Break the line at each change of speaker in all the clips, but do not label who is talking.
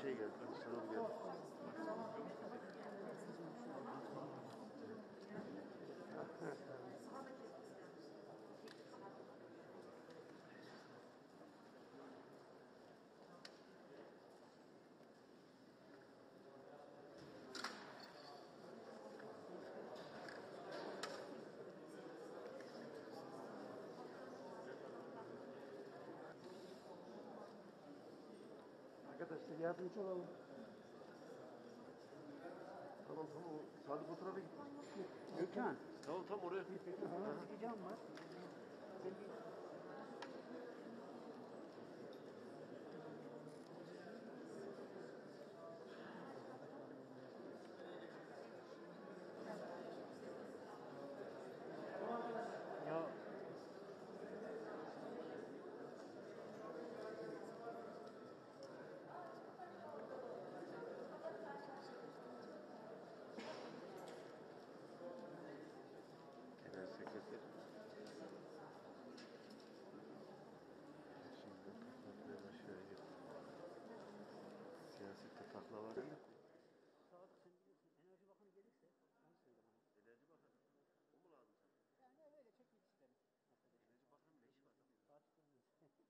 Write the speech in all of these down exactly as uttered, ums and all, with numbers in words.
şey geldi. Kılıçdaroğlu geldi. Arkadaşlar yardımcı olalım. Tamam tamam. Sadık o tarafa gitti.
Gökhan.
Tamam tam oraya.
Çıkacağım var. Ya
Genel sekreter. Şimdi kapatmaya başlayacak. Siyasette takla var ya.
Saat sen bilirsin. Enerji Bakanı gelirse onu söyle bana.
Enerji Bakanı. O mu lazım sana?
Yani öyle çekmek isterim.
Enerji Bakanı'nın ne işi var?
Saat çıkılmaz.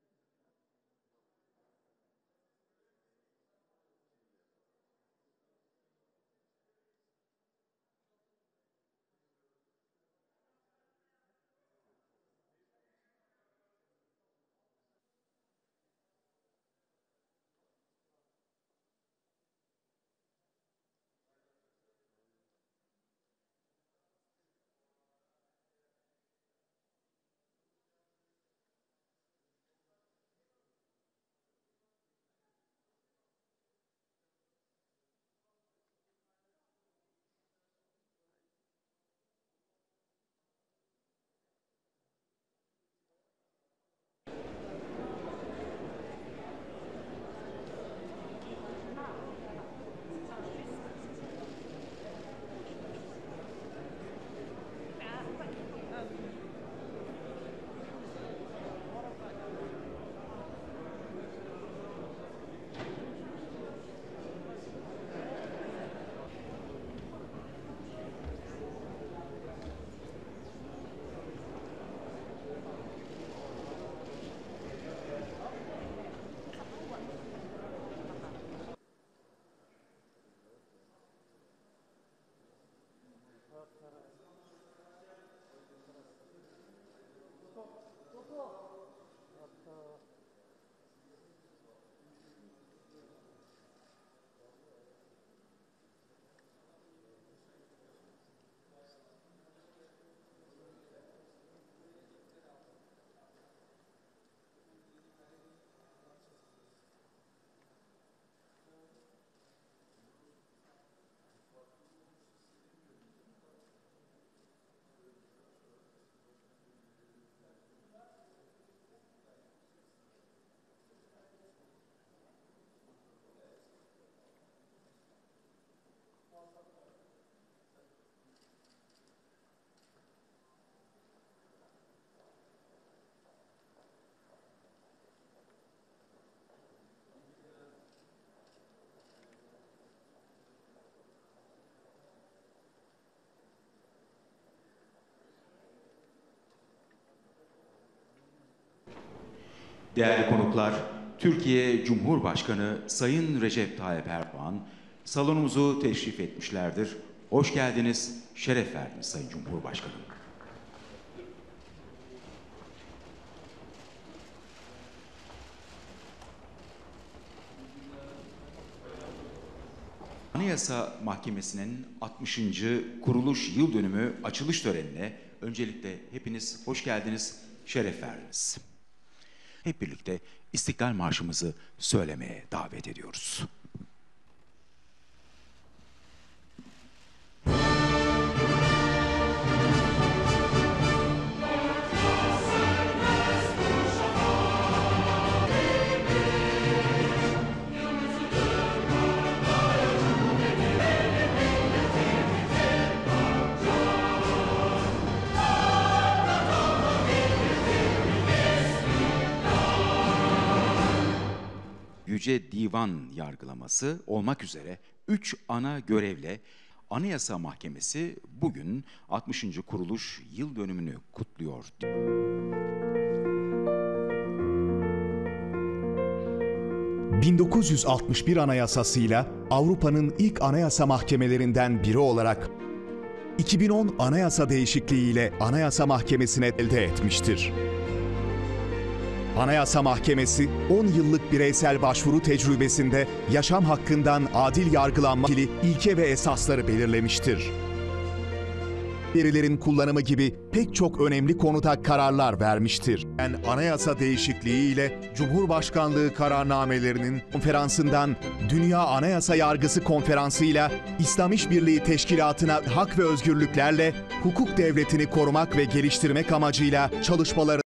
Değerli konuklar, Türkiye Cumhurbaşkanı Sayın Recep Tayyip Erdoğan salonumuzu teşrif etmişlerdir. Hoş geldiniz, şeref verdiniz Sayın Cumhurbaşkanım. Anayasa Mahkemesi'nin altmışıncı kuruluş yıl dönümü açılış törenine öncelikle hepiniz hoş geldiniz, şeref verdiniz. Hep birlikte İstiklal Marşımızı söylemeye davet ediyoruz. Yüce Divan yargılaması olmak üzere üç ana görevle Anayasa Mahkemesi bugün altmışıncı kuruluş yıl dönümünü kutluyor.
bin dokuz yüz altmış bir Anayasasıyla Avrupa'nın ilk anayasa mahkemelerinden biri olarak iki bin on Anayasa değişikliği ile Anayasa Mahkemesi'ne elde etmiştir. Anayasa Mahkemesi on yıllık bireysel başvuru tecrübesinde yaşam hakkından adil yargılanma ilgili ilke ve esasları belirlemiştir. Verilerin kullanımı gibi pek çok önemli konuda kararlar vermiştir. Yani anayasa değişikliği ile Cumhurbaşkanlığı kararnamelerinin konferansından Dünya Anayasa Yargısı Konferansı'yla İslam İşbirliği Teşkilatı'na hak ve özgürlüklerle hukuk devletini korumak ve geliştirmek amacıyla çalışmaları